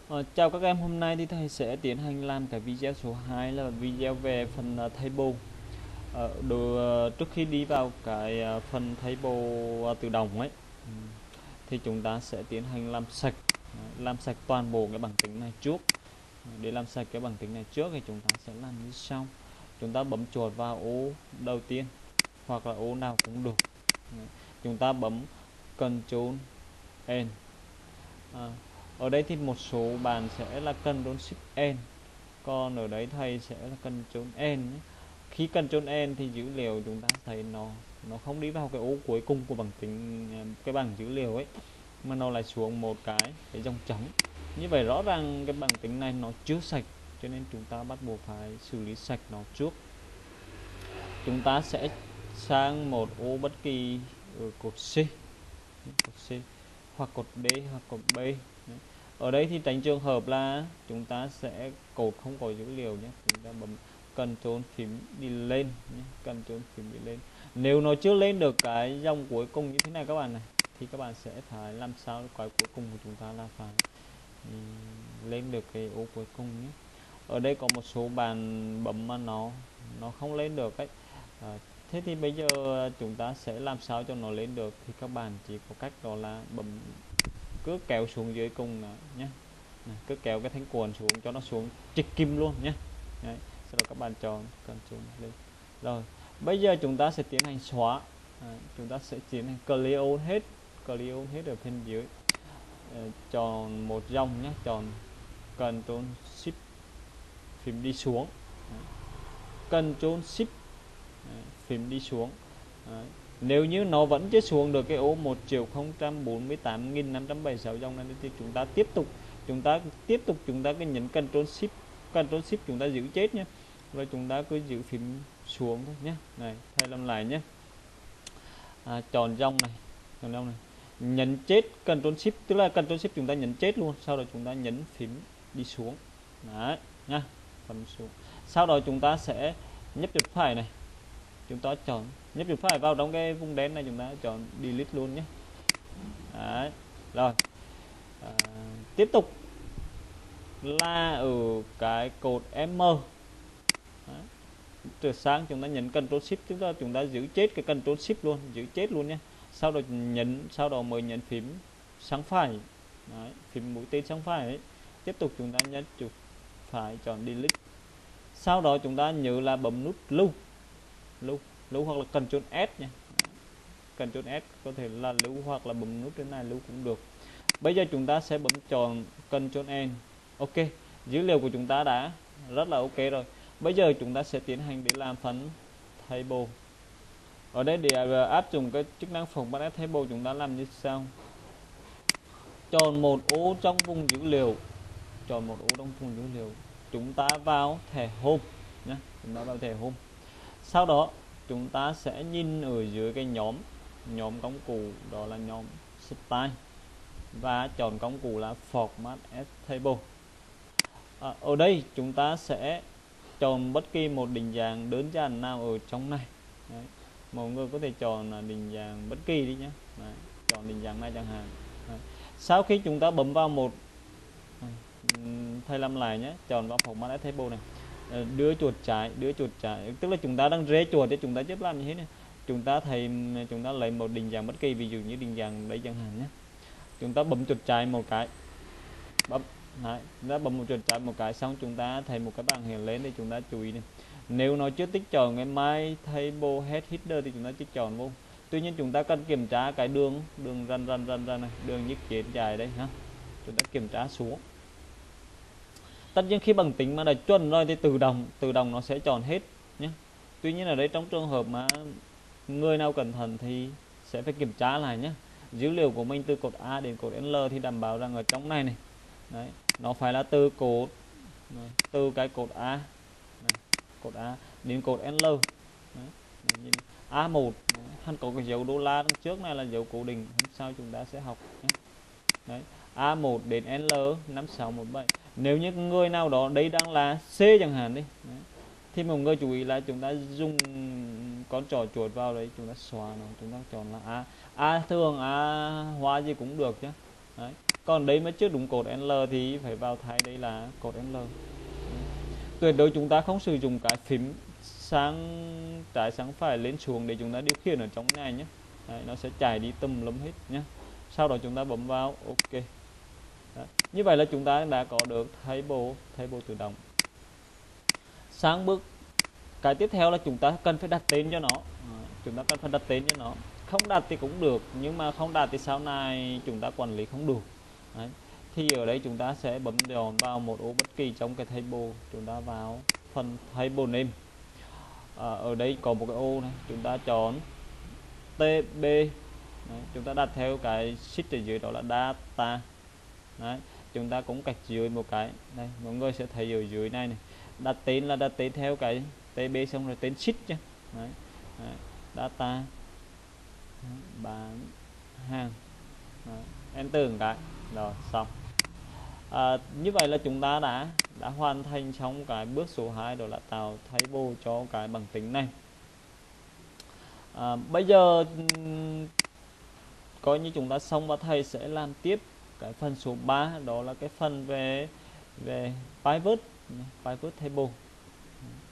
Chào các em, hôm nay thì thầy sẽ tiến hành làm cái video số 2 là video về phần table. Trước khi đi vào cái phần table tự động ấy, thì chúng ta sẽ tiến hành làm sạch toàn bộ cái bảng tính này trước. Để làm sạch cái bảng tính này trước thì chúng ta sẽ làm như sau. Chúng ta bấm chuột vào ô đầu tiên hoặc là ô nào cũng được. Chúng ta bấm Ctrl N. Ở đây thì một số bạn sẽ là Ctrl Shift N, còn ở đấy thầy sẽ là Ctrl N nhé. Khi Ctrl N thì dữ liệu chúng ta thấy nó không đi vào cái ô cuối cùng của bảng tính, cái bảng dữ liệu ấy, mà nó lại xuống một cái dòng trống. Như vậy rõ ràng cái bảng tính này nó chưa sạch, cho nên chúng ta bắt buộc phải xử lý sạch nó trước. Chúng ta sẽ sang một ô bất kỳ ở cột C hoặc cột D hoặc cột B. Ở đây thì tránh trường hợp là chúng ta sẽ cột không có dữ liệu nhé. Chúng ta bấm Ctrl phím đi lên nhé. Ctrl phím đi lên. Nếu nó chưa lên được cái dòng cuối cùng như thế này các bạn này, thì các bạn sẽ phải làm sao cái cuối cùng của chúng ta là phải lên được cái ô cuối cùng nhé. Ở đây có một số bạn bấm mà nó không lên được ấy. Thế thì bây giờ chúng ta sẽ làm sao cho nó lên được, thì các bạn chỉ có cách đó là bấm cứ kéo xuống dưới cùng nhé. Cứ kéo cái thanh cuộn xuống cho nó xuống trịch kim luôn nhé. Đấy. Sau đó các bạn chọn Ctrl lên. Rồi bây giờ chúng ta sẽ tiến hành xóa. Chúng ta sẽ tiến hành clear hết ở bên dưới. Chọn một dòng nhé, chọn Ctrl Shift phím đi xuống. Ctrl Shift phím đi xuống. Nếu như nó vẫn chưa xuống được cái ô 1.048.576 dòng này thì chúng ta tiếp tục chúng ta cứ nhấn Ctrl Shift chúng ta giữ chết nhé, rồi chúng ta cứ giữ phím xuống thôi nhé. Này thầy làm lại nhé. Chọn dòng này, nhấn chết Ctrl Shift, tức là Ctrl Shift chúng ta nhấn chết luôn, sau đó chúng ta nhấn phím đi xuống. Đấy nhá, phần xuống. Sau đó chúng ta sẽ nhấp chuột phải này, chúng ta chọn nhấp chuột phải vào trong cái vùng đen này, chúng ta chọn delete luôn nhé. Đấy. Rồi tiếp tục là ở cái cột M. Từ sáng chúng ta nhấn Ctrl Shift, chúng ta giữ chết cái Ctrl Shift luôn, giữ chết luôn nhé. Sau đó mới nhấn phím sang phải. Đấy, phím mũi tên sang phải ấy. Tiếp tục chúng ta nhấn chuột phải chọn delete. Sau đó chúng ta nhớ là bấm nút lưu hoặc là Ctrl S nha. Ctrl S có thể là lưu hoặc là bấm nút trên này lưu cũng được. Bây giờ chúng ta sẽ bấm chọn Ctrl N. Ok, dữ liệu của chúng ta đã rất là ok rồi. Bây giờ chúng ta sẽ tiến hành để làm phần table. Ở đây để áp dụng cái chức năng format table, chúng ta làm như sau. Chọn một ô trong vùng dữ liệu, chúng ta vào thẻ home nhé, Sau đó chúng ta sẽ nhìn ở dưới cái nhóm công cụ, đó là nhóm style, và chọn công cụ là format as table. Ở đây chúng ta sẽ chọn bất kỳ một định dạng đơn giản nào ở trong này. Đấy. Mọi người có thể chọn là định dạng bất kỳ đi nhé. Đấy. Chọn định dạng này chẳng hạn. Đấy. Sau khi chúng ta bấm vào một, thầy làm lại nhé, chọn vào format as table này, đưa chuột trái, tức là chúng ta đang rê chuột để chúng ta tiếp làm như thế này. Chúng ta lấy một định dạng bất kỳ, ví dụ như định dạng đấy chẳng hạn nhé. Chúng ta bấm chuột trái một cái, bấm một chuột trái một cái, xong chúng ta thấy một cái bảng hiện lên để chúng ta chú ý này. Nếu nó chưa tích chọn cái my table head header thì chúng ta tích chọn vô. Tuy nhiên chúng ta cần kiểm tra cái đường run này, đường nhức chết dài đây ha. Chúng ta kiểm tra xuống. Tất nhiên khi bằng tính mà đã chuẩn rồi thì tự động nó sẽ chọn hết nhé. Tuy nhiên ở đây trong trường hợp mà người nào cẩn thận thì sẽ phải kiểm tra lại nhé. Dữ liệu của mình từ cột A đến cột L thì đảm bảo rằng ở trong này đấy, nó phải là từ cái cột A đến cột L. Đấy. A1 hắn có cái dấu đô la đằng trước này là dấu cố định, hôm sau chúng ta sẽ học nhé. Đấy. A1 đến L 5617. Nếu như người nào đó đây đang là C chẳng hạn đi. Đấy. Thì một người chú ý là chúng ta dùng con trỏ chuột vào đấy, chúng ta xóa nó, chúng ta chọn là A thường, A hoa gì cũng được chứ. Đấy. Còn đây mà chưa đúng cột L thì phải vào thay đây là cột L. Tuyệt đối chúng ta không sử dụng cái phím sang trái sang phải lên xuống để chúng ta điều khiển ở trong này nhé. Đấy, nó sẽ chạy đi tùm lum hết nhé. Sau đó chúng ta bấm vào OK. Đấy. Như vậy là chúng ta đã có được table tự động. Sang bước cái tiếp theo là chúng ta cần phải đặt tên cho nó. Chúng ta cần phải đặt tên cho nó. Không đặt thì cũng được, nhưng mà không đặt thì sau này chúng ta quản lý không được. Đấy. Thì ở đây chúng ta sẽ bấm chọn vào một ô bất kỳ trong cái table, chúng ta vào phần table name. Ở đây có một cái ô này, chúng ta chọn TB. Đấy, chúng ta đặt theo cái sheet ở dưới đó là data. Đấy, chúng ta cũng gạch dưới một cái đây, mọi người sẽ thấy ở dưới này này, đặt tên là đặt tên theo cái TB xong rồi tên sheet nhé. Đấy, đấy, data bán hàng. Đấy, enter một cái rồi xong. Như vậy là chúng ta đã hoàn thành xong cái bước số 2, đó là tạo table cho cái bằng tính này. Bây giờ coi như chúng ta xong và thầy sẽ làm tiếp cái phần số 3, đó là cái phần về pivot table.